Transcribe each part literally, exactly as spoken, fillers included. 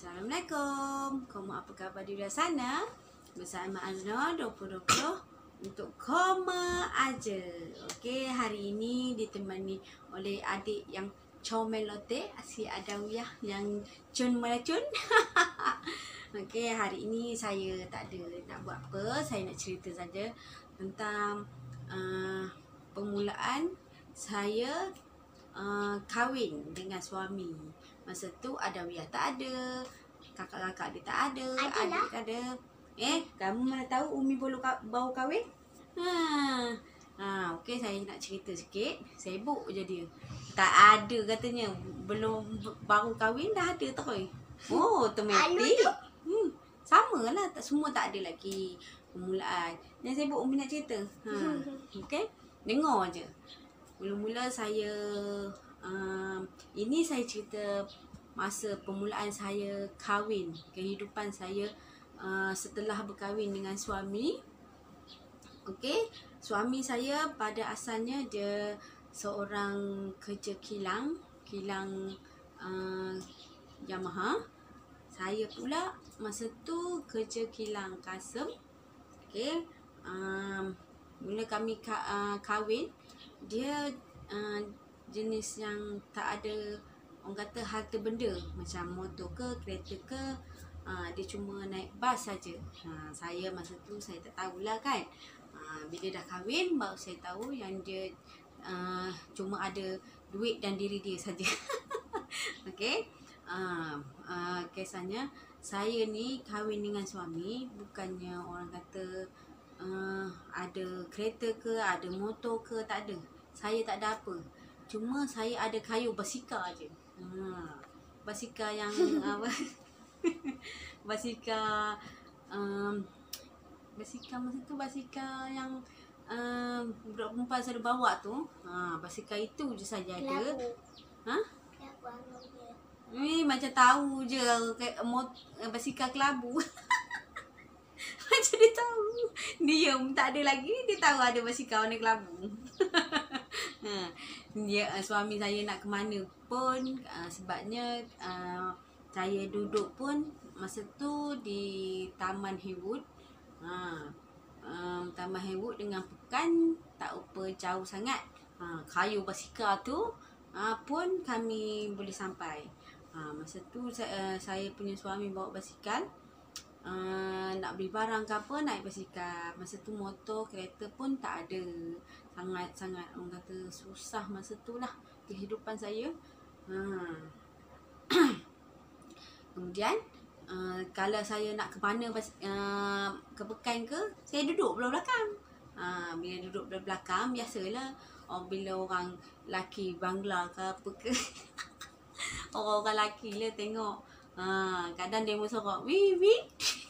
Assalamualaikum. Kamu apa khabar di luar sana? Bersama Azna dua ribu dua puluh untuk koma aja. Okey, hari ini ditemani oleh adik yang comel lote, si Adawiyah yang cun melacun. Okey, hari ini saya tak ada nak buat apa. Saya nak cerita saja tentang uh, permulaan saya uh, kahwin dengan suami. Masa tu Adawiyah tak ada, kakak-kakak dia tak ada, Adalah. adik tak ada. Eh, kamu mana tahu Umi baru baru kahwin? Ha. Ha, okey, saya nak cerita sikit. Sibuk je dia. Tak ada katanya. Belum baru kahwin dah ada terus. Oh, automatik. Hmm, samalah, tak semua tak ada lagi permulaan. Yang sibuk Umi nak cerita. Ha. Okey. Dengar je. Mula-mula saya um, ini saya cerita masa permulaan saya kahwin, kehidupan saya uh, setelah berkahwin dengan suami. Okey, suami saya pada asalnya dia seorang kerja kilang, kilang uh, Yamaha. Saya pula masa tu kerja kilang Kasem. Okey, um, mula kami ka, uh, kahwin, dia uh, jenis yang tak ada orang kata harta benda macam motor ke kereta ke, uh, dia cuma naik bas saja. Uh, saya masa tu saya tak tahulah kan. Uh, bila dah kahwin baru saya tahu yang dia uh, cuma ada duit dan diri dia saja. Okey. Uh, uh, kisahnya saya ni kahwin dengan suami bukannya orang kata uh, ada kereta ke, ada motor ke, tak ada. Saya tak ada apa. Cuma saya ada kayu basikal je. Ha, basikal yang apa? Basikal um, basikal masa tu basikal yang um, budak perempuan selalu bawa tu. Ha, basikal itu je saja ada. Ha? Ni macam tahu je mot, basikal kelabu. Macam dia tahu. Diam, tak ada lagi. Dia tahu ada basikal warna kelabu. Ha, dia uh, suami saya nak ke mana pun uh, sebabnya uh, saya duduk pun masa tu di Taman Haywood. Ha, um, Taman Haywood dengan Pekan tak apa jauh sangat. Ha, kayu basikal tu uh, pun kami boleh sampai. Ha, masa tu saya, uh, saya punya suami bawa basikal. Uh, nak beli barang ke apa naik basikal. Masa tu motor, kereta pun tak ada. Sangat-sangat orang kata susah masa tu lah kehidupan saya. Ha. Kemudian uh, kalau saya nak ke mana uh, ke Pekan ke, saya duduk belah belakang. Ha, bila duduk belah belakang biasalah oh, bila orang laki Bangla ke apa ke orang-orang laki lah tengok. Ha, kadang dia bersorak wih wih.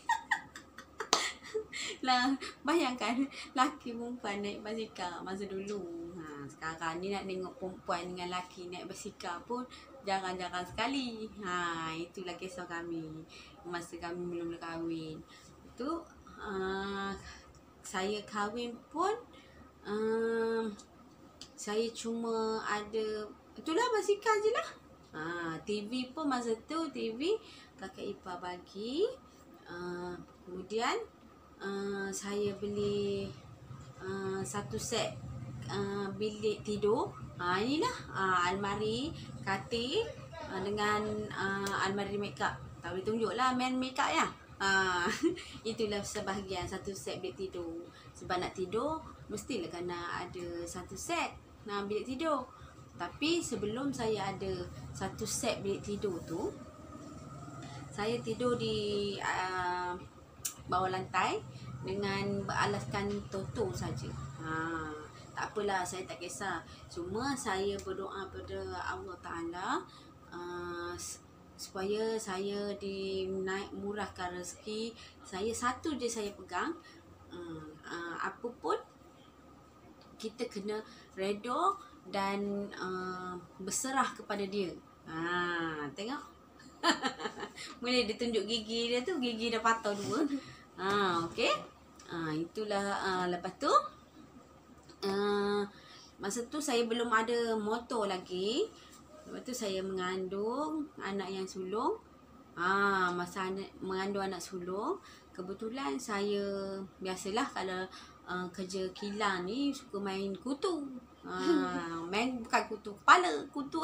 Lah, bayangkan laki perempuan naik basikal masa dulu. Ha, sekarang ni nak tengok perempuan dengan laki naik basikal pun jarang-jarang sekali. Ha, itulah kisah kami masa kami belum kahwin. Itu uh, saya kahwin pun uh, saya cuma ada itulah basikal je lah. Ha, T V pun masa tu T V kakak ipar bagi. Uh, kemudian Uh, saya beli uh, satu set uh, bilik tidur. Ha, inilah uh, almari, katil uh, dengan uh, almari makeup. Tak boleh tunjuk lah main makeup ya. Uh, itulah sebahagian satu set bilik tidur. Sebab nak tidur mestilah kena ada satu set nah, bilik tidur. Tapi sebelum saya ada satu set bilik tidur tu, saya tidur di uh, bawah lantai dengan beralaskan toto saja. Ha, tak apalah, saya tak kisah. Cuma saya berdoa pada Allah Taala uh, supaya saya dinaik murahkan rezeki. Saya satu je saya pegang. Uh, uh, apa pun kita kena redha dan uh, berserah kepada dia. Ha, tengok. Boleh ditunjuk gigi dia tu, gigi dah patah dua. Ha, okey. Ha, itulah uh, lepas tu uh, masa tu saya belum ada motor lagi. Lepas tu saya mengandung anak yang sulung. Ah, masa anak, mengandung anak sulung, kebetulan saya biasalah kalau uh, kerja kilang ni suka main kutu. Ah, main bukan kutu kepala, kutu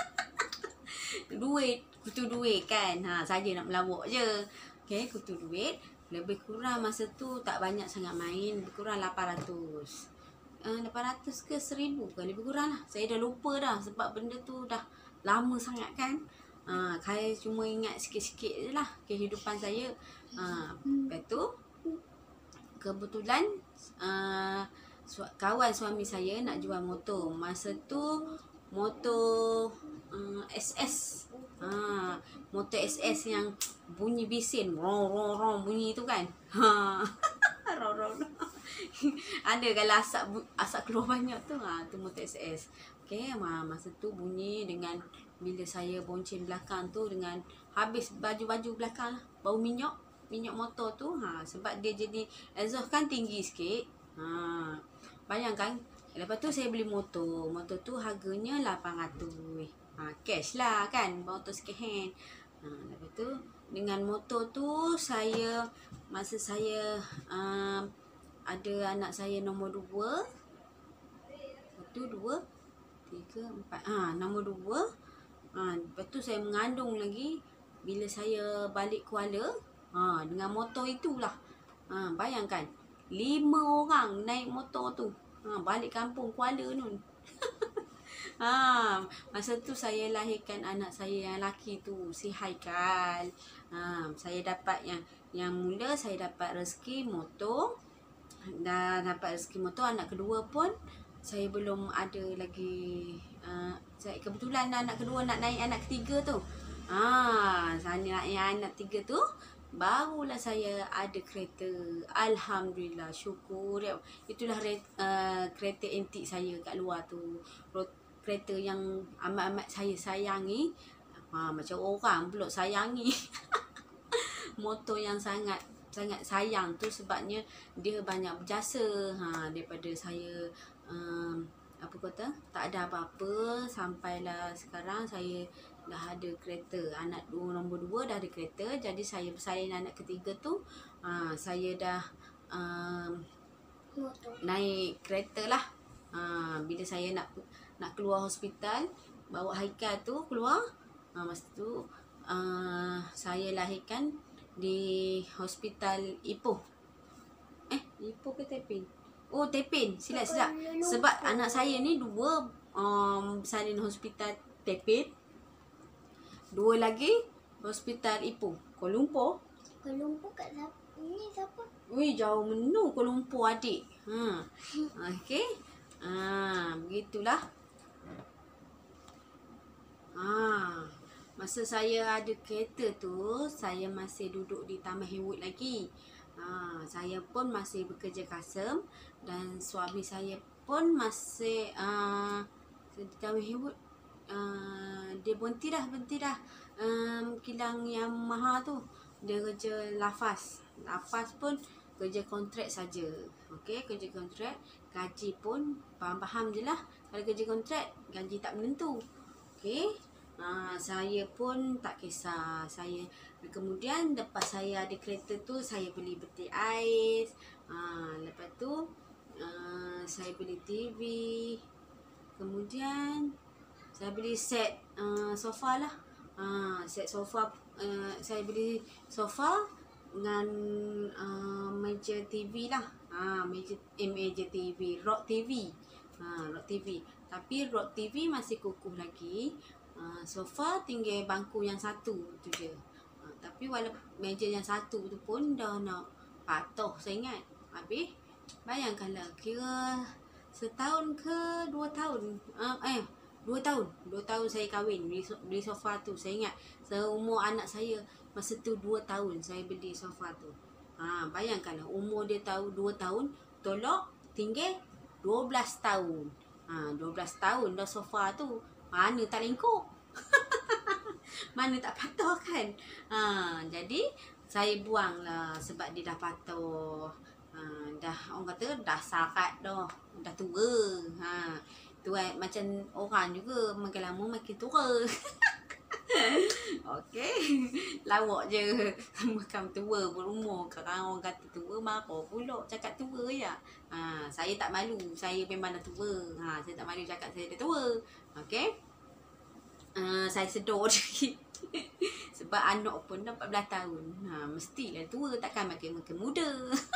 duit, kutu duit kan. Ha, saja nak melawak je. Okey, kutu duit. Lebih kurang masa tu tak banyak sangat main, lebih kurang lapan ratus. Uh, lapan ratus ke seribu ke, lebih kurang lah. Saya dah lupa dah sebab benda tu dah lama sangat kan. Uh, saya cuma ingat sikit-sikit je lah kehidupan saya. Uh, lepas tu kebetulan uh, su- kawan suami saya nak jual motor. Masa tu motor uh, S S. Ha, motor S S yang bunyi bising, rong rong rong bunyi tu kan. Ha. Rong rong. Ada kalau asap asap keluar banyak tu, ha, tu motor S S. Okey, masa tu bunyi dengan bila saya bonceng belakang tu dengan habis baju-baju belakang lah, bau minyak, minyak motor tu. Ha, sebab dia jadi exhaust kan tinggi sikit. Ha, bayangkan. Lepas tu saya beli motor. Motor tu harganya lapan ratus. Ha, cash lah kan, motor second hand. Ha, lepas tu dengan motor tu saya masa saya uh, ada anak saya nombor dua. Satu, dua, tiga, empat. Ha, nombor dua. Ha, lepas tu saya mengandung lagi. Bila saya balik Kuala, ha, dengan motor itulah. Ha, bayangkan, lima orang naik motor tu. Ha, balik kampung Kuala nun. Ha, masa tu saya lahirkan anak saya yang laki tu, si Haikal. Ha, saya dapat yang yang mula saya dapat rezeki motor. Dan dapat rezeki motor. Anak kedua pun saya belum ada lagi. Uh, saya kebetulan anak kedua nak naik anak ketiga tu. Ah, saya nak yang anak tiga tu barulah saya ada kereta. Alhamdulillah, syukur. Itulah uh, kereta antik saya kat luar tu. Kereta yang amat-amat saya sayangi. Ha, macam orang pula sayangi. Motor yang sangat sangat sayang tu sebabnya dia banyak berjasa. Ha, daripada saya um, apa kata, tak ada apa-apa sampailah sekarang saya dah ada kereta. Anak dua, nombor dua dah ada kereta. Jadi saya bersalin anak ketiga tu, ha, saya dah um, naik kereta lah. Ha, bila saya nak nak keluar hospital, bawa Haikal tu keluar. Ha, masa tu uh, saya lahirkan di hospital Ipoh. Eh, Ipoh ke Tepin? Oh, Tepin. Silap-silap. Sebab anak saya ni dua um, salin hospital Tepin. Dua lagi hospital Ipoh. Kuala Lumpur. Kuala Lumpur kat siapa? Ini siapa? Wih, jauh menu Kuala Lumpur adik. Ha. Okey. Ha, begitulah. Ha. Masa saya ada kereta tu, saya masih duduk di Taman Haywood lagi. Ha, saya pun masih bekerja kasem dan suami saya pun masih uh, di Taman Haywood. Uh, dia berhenti dah, berhenti dah. Um, kilang yang mahal tu. Dia kerja lafaz. Lafaz pun kerja kontrak saja. Okey, kerja kontrak. Gaji pun faham-faham je lah. Kalau kerja kontrak, gaji tak menentu. Okey. Ha, saya pun tak kisah. Saya kemudian lepas saya ada kereta tu, saya beli peti ais. Ha, lepas tu uh, saya beli T V. Kemudian saya beli set uh, sofa lah. Ha, set sofa. Uh, saya beli sofa dengan uh, meja T V lah. Ha, meja, eh, meja T V, Rock T V. Ha, Rock T V. Tapi Rock T V masih kukuh lagi. Uh, sofa tinggal bangku yang satu tu je. Uh, tapi walaupun meja yang satu tu pun dah nak patah saya ingat. Habis bayangkanlah, kira setahun ke dua tahun. Uh, eh dua tahun. Dua tahun saya kahwin beli, beli sofa tu. Saya ingat seumur anak saya masa tu dua tahun saya beli sofa tu. Ha, bayangkanlah umur dia tahu dua tahun, tolak tinggal dua belas tahun. Ha, dua belas tahun dah sofa tu. Mana tak lengkuk. Mana tak patah kan. Ha, jadi saya buang lah sebab dia dah patah. Ha, dah orang kata dah sarat dah. Dah tua. Ha, tu eh, macam orang juga makin lama makin tua. Okey. Lawak je. Macam tua berumur. Sekarang orang kata tua marah pula. Cakap tua ya. Ha, saya tak malu. Saya memang dah tua. Ha, saya tak malu cakap saya dah tua. Okey. Uh, saya sedar sikit. Sebab anak pun dah empat belas tahun. Ha, mestilah tua, takkan makin makin muda.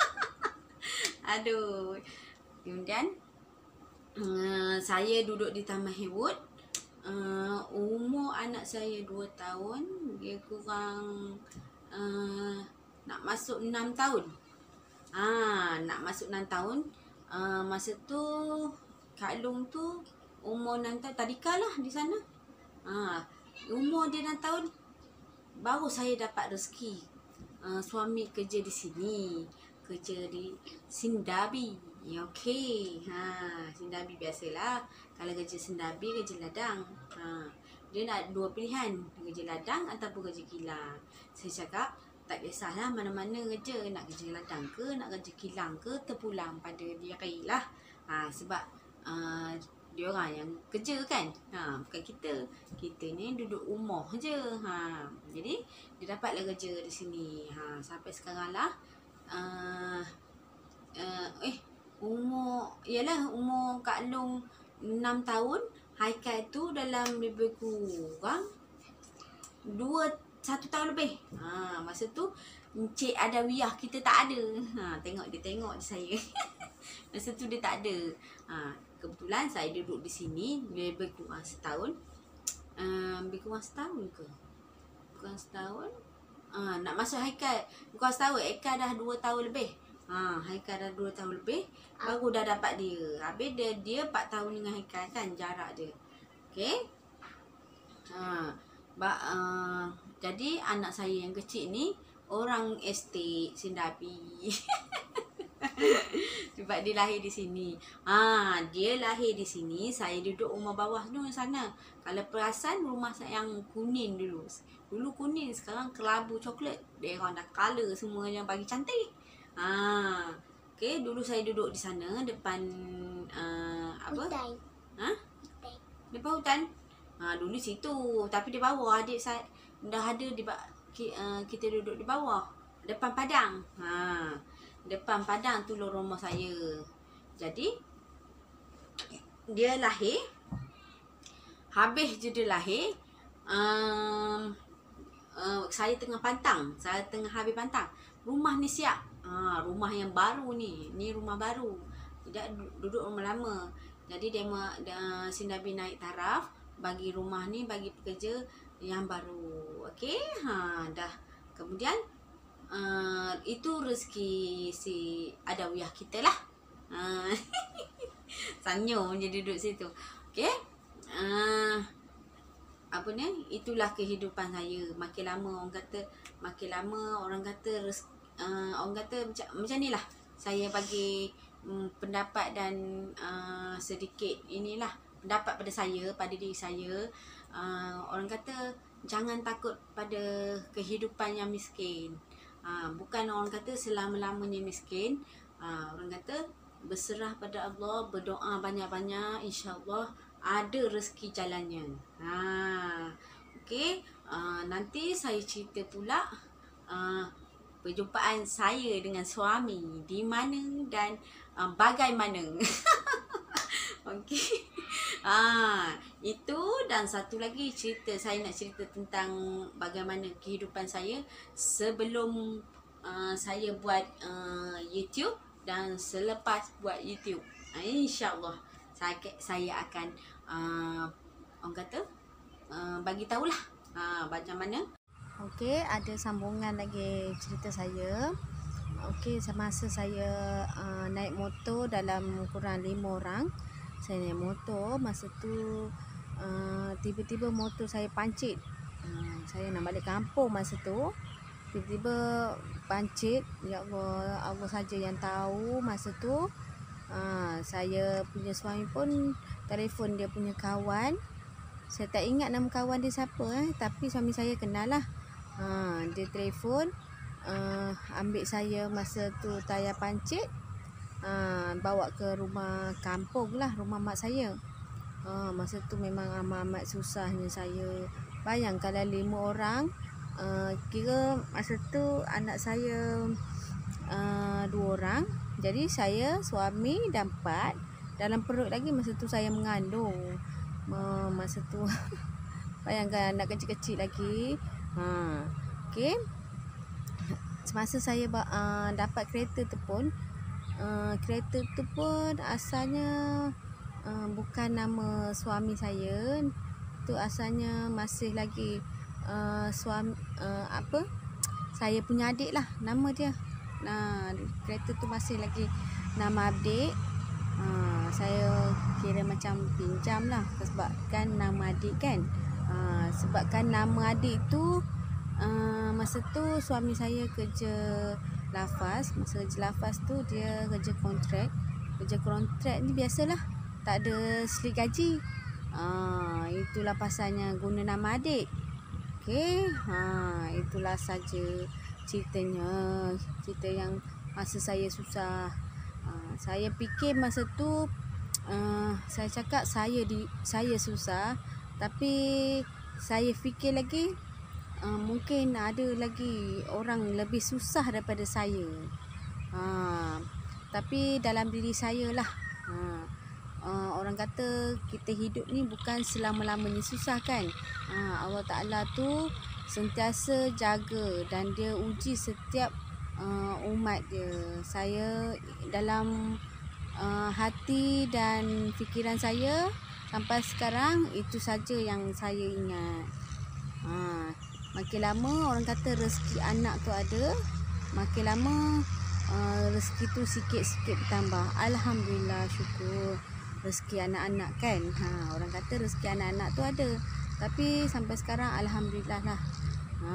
Aduh. Kemudian uh, saya duduk di Taman Haywood. Uh, umur anak saya dua tahun. Dia kurang uh, nak masuk enam tahun. Ah, nak masuk enam tahun. Uh, masa tu Kak Long tu umur enam tahun. Tadika lah di sana. Ah, umur dia enam tahun. Baru saya dapat rezeki. Uh, suami kerja di sini. Kerja di Sindabi. Ya, okey. Ha, Sindabi biasalah. Kalau kerja Sindabi, kerja ladang. Ha, dia nak dua pilihan. Kerja ladang ataupun kerja kilang. Saya cakap, tak kisahlah mana-mana kerja. Nak kerja ladang ke, nak kerja kilang ke, terpulang pada diri lah. Ha, sebab uh, dia orang yang kerja kan. Ha, bukan kita. Kita ni duduk rumah je. Ha, jadi, dia dapatlah kerja di sini. Ha, sampai sekarang lah. Uh, uh, eh, umur, yalah umur Kak Long enam tahun. Haikal tu dalam lebih kurang dua satu tahun lebih. Ha, masa tu Encik Adawiyah kita tak ada. Ha, tengok dia tengok je saya. Masa tu dia tak ada. Ha, kebetulan saya duduk di sini lebih kurang setahun. Uh, lebih kurang setahun ke? Bukan setahun. Ha, nak masuk Haikal bukan setahun. Haikal dah dua tahun lebih. Ha, Haikal dah dua tahun lebih baru dah dapat dia. Habis dia dia empat tahun dengan Haikal kan, jarak dia. Okey. Ha, ba, uh, jadi anak saya yang kecil ni orang estate Sindabi. Sebab dia lahir di sini. Ah, ha, dia lahir di sini, saya duduk rumah bawah tu sana. Kalau perasan rumah saya yang kuning dulu. Dulu kuning, sekarang kelabu coklat. Dia orang dah color semua yang bagi cantik. Ah, okey, dulu saya duduk di sana depan uh, apa? Hutan. Ha? Hutan. Depan hutan. Ha, dulu situ, tapi di bawah adik saya dah ada di uh, kita duduk di bawah. Depan padang. Ha. Depan padang tu rumah saya. Jadi dia lahir. Habis je dia lahir, um, uh, saya tengah pantang. Saya tengah habis pantang. Rumah ni siap. Ha, rumah yang baru ni. Ni rumah baru. Tidak duduk rumah lama. Jadi dia, dia Sindabi naik taraf bagi rumah ni bagi pekerja yang baru. Okey. Ha, dah. Kemudian uh, itu rezeki si Adawiyah kita lah. Uh, Sanyum je duduk situ. Okey. Uh, apa ni? Itulah kehidupan saya. Makin lama orang kata, makin lama orang kata rezeki, uh, orang kata macam macam nilah. Saya bagi um, pendapat dan uh, sedikit inilah pendapat pada saya, pada diri saya. Uh, orang kata jangan takut pada kehidupan yang miskin. Uh, bukan orang kata selama-lamanya miskin. Uh, orang kata berserah pada Allah, berdoa banyak-banyak, insya-Allah ada rezeki jalannya. Ha, okey. Uh, nanti saya cerita pula uh, perjumpaan saya dengan suami di mana dan uh, bagaimana. Okey. Ah, itu dan satu lagi cerita saya nak cerita tentang bagaimana kehidupan saya sebelum uh, saya buat uh, YouTube dan selepas buat YouTube. Uh, InsyaAllah saya saya akan uh, orang kata uh, bagi tahulah uh, macam mana. Okey, ada sambungan lagi cerita saya. Okey, semasa saya uh, naik motor dalam kurang lima orang. Saya naik motor, masa tu uh, tiba-tiba motor saya pancit. Uh, saya nak balik kampung masa tu. Tiba-tiba pancit. Ya Allah, Allah saja yang tahu masa tu. Uh, saya punya suami pun telefon dia punya kawan. Saya tak ingat nama kawan dia siapa eh, tapi suami saya kenal lah. Uh, dia telefon uh, ambil saya masa tu tayar pancit. Uh, bawa ke rumah kampung lah, rumah mak saya. Uh, masa tu memang amat-amat susahnya saya bayangkan kalau lima orang, uh, kira masa tu anak saya uh, dua orang. Jadi saya, suami dan empat. Dalam perut lagi masa tu saya mengandung. Uh, masa tu bayangkan anak kecil-kecil lagi. Ha, okey. Semasa saya uh, dapat kereta tu pun, uh, kereta tu pun asalnya uh, bukan nama suami saya. Tu asalnya masih lagi uh, suami uh, apa? Saya punya adik lah nama dia. Nah, kereta tu masih lagi nama adik. Uh, saya kira macam pinjam lah sebabkan nama adik kan. Uh, sebabkan nama adik tu uh, masa tu suami saya kerja lafaz. Masa kerja lafaz tu dia kerja kontrak. Kerja kontrak ni biasalah, tak ada slip gaji. uh, Itulah pasalnya guna nama adik. Okey, ha, itulah saja ceritanya. Cerita yang masa saya susah. uh, Saya fikir masa tu uh, saya cakap saya di saya susah, tapi saya fikir lagi uh, mungkin ada lagi orang lebih susah daripada saya. Ha, tapi dalam diri saya lah. Ha, uh, orang kata kita hidup ni bukan selama-lamanya susah kan. Ha, Allah Ta'ala tu sentiasa jaga dan dia uji setiap uh, umat dia. Saya dalam uh, hati dan fikiran saya sampai sekarang itu saja yang saya ingat. Ha, makin lama orang kata rezeki anak tu ada, makin lama uh, rezeki tu sikit-sikit bertambah. Alhamdulillah, syukur rezeki anak-anak kan. Ha, orang kata rezeki anak-anak tu ada, tapi sampai sekarang alhamdulillah lah. Ha,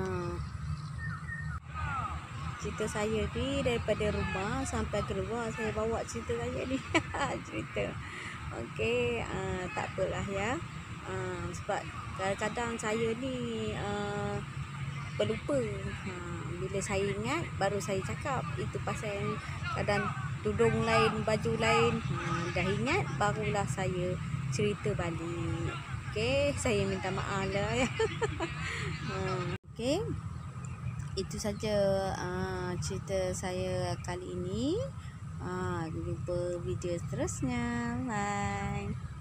cerita saya ni daripada rumah sampai keluar saya bawa cerita saya ni. Cerita. Okey, uh, tak apalah ya. Uh, sebab kadang-kadang saya ni uh, berlupa. Uh, bila saya ingat baru saya cakap. Itu pasal kadang tudung lain, baju lain. Uh, dah ingat barulah saya cerita balik. Okey, saya minta maaf lah ya. uh, Okey. Itu saja uh, cerita saya kali ini. Uh, jumpa video seterusnya. Bye.